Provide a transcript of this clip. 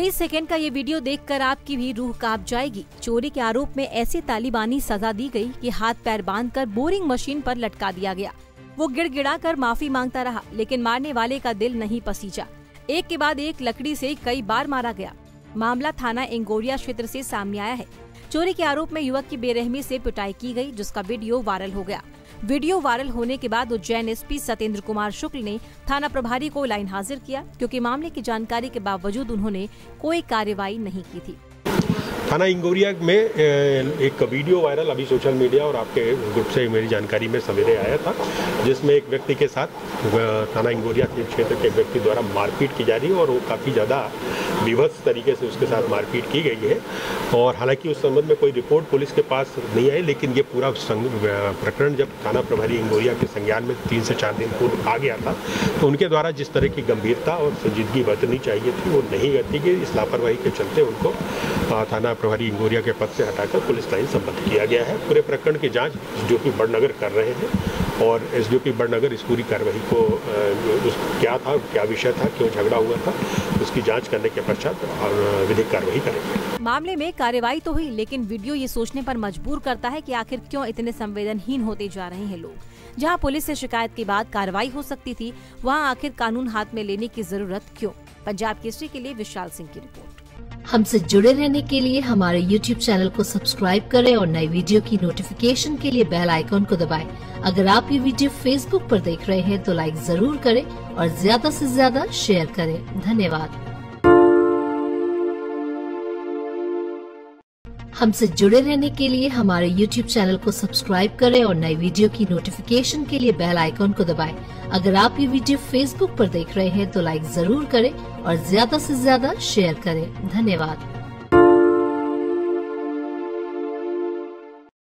20 second का ये video देखकर आपकी भी रूह कांप जाएगी। चोरी के आरोप में ऐसी तालिबानी सजा दी गई कि हाथ पैर बांधकर बोरिंग मशीन पर लटका दिया गया। वो गिड़गिड़ाकर माफी मांगता रहा, लेकिन मारने वाले का दिल नहीं पसीजा। एक के बाद एक लकड़ी से कई बार मारा गया। मामला थाना इंगोरिया क्षेत्र से सामने आया है। चोरी के आरोप में युवक की बेरहमी से पिटाई की गई, जिसका वीडियो वायरल हो गया। वीडियो वायरल होने के बाद उज्जैन एसपी सत्येंद्र कुमार शुक्ल ने थाना प्रभारी को लाइन हाजिर किया, क्योंकि मामले की जानकारी के बावजूद उन्होंने कोई कार्रवाई नहीं की थी। थाना इंगोरिया में एक वीडियो वायरल अभी सोशल मीडिया और आपके ग्रुप से मेरी जानकारी में सवेरे आया था, जिसमें एक व्यक्ति के साथ थाना इंगोरिया के क्षेत्र के व्यक्ति द्वारा मारपीट की जा रही है और वो काफ़ी ज़्यादा विभत्स तरीके से उसके साथ मारपीट की गई है। और हालांकि उस संबंध में कोई रिपोर्ट पुलिस के पास नहीं आई, लेकिन ये पूरा प्रकरण जब थाना प्रभारी इंगोरिया के संज्ञान में 3 से 4 दिन पूर्व आ गया था, तो उनके द्वारा जिस तरह की गंभीरता और संजीदगी बरतनी चाहिए थी वो नहीं बरती गई। इस लापरवाही के चलते उनको थाना प्रभारी इंगोरिया के पद से हटाकर पुलिस लाइन संबद्ध किया गया है। पूरे प्रकरण की जांच एसडीओपी बड़नगर कर रहे हैं और एसडीओपी बड़नगर इस पूरी कार्रवाई को क्या था, क्या विषय था, क्यों झगड़ा हुआ था, उसकी जांच करने के पश्चात विधिक कार्रवाई करेंगे। मामले में कार्रवाई तो हुई, लेकिन वीडियो ये सोचने पर मजबूर करता है कि आखिर क्यों इतने संवेदनहीन होते जा रहे हैं लोग। जहां पुलिस से शिकायत के बाद कार्रवाई हो सकती थी, वहां आखिर कानून हाथ में लेने की जरूरत क्यों। पंजाब केसरी के लिए विशाल सिंह की रिपोर्ट। हमसे जुड़े रहने के लिए हमारे YouTube चैनल को सब्सक्राइब करें और नई वीडियो की नोटिफिकेशन के लिए बेल आइकॉन को दबाएं। अगर आप ये वीडियो Facebook पर देख रहे हैं तो लाइक जरूर करें और ज्यादा से ज्यादा शेयर करें। धन्यवाद। हमसे जुड़े रहने के लिए हमारे YouTube चैनल को सब्सक्राइब करें और नई वीडियो की नोटिफिकेशन के लिए बेल आइकॉन को दबाएं। अगर आप ये वीडियो Facebook पर देख रहे हैं तो लाइक जरूर करें और ज्यादा से ज्यादा शेयर करें। धन्यवाद।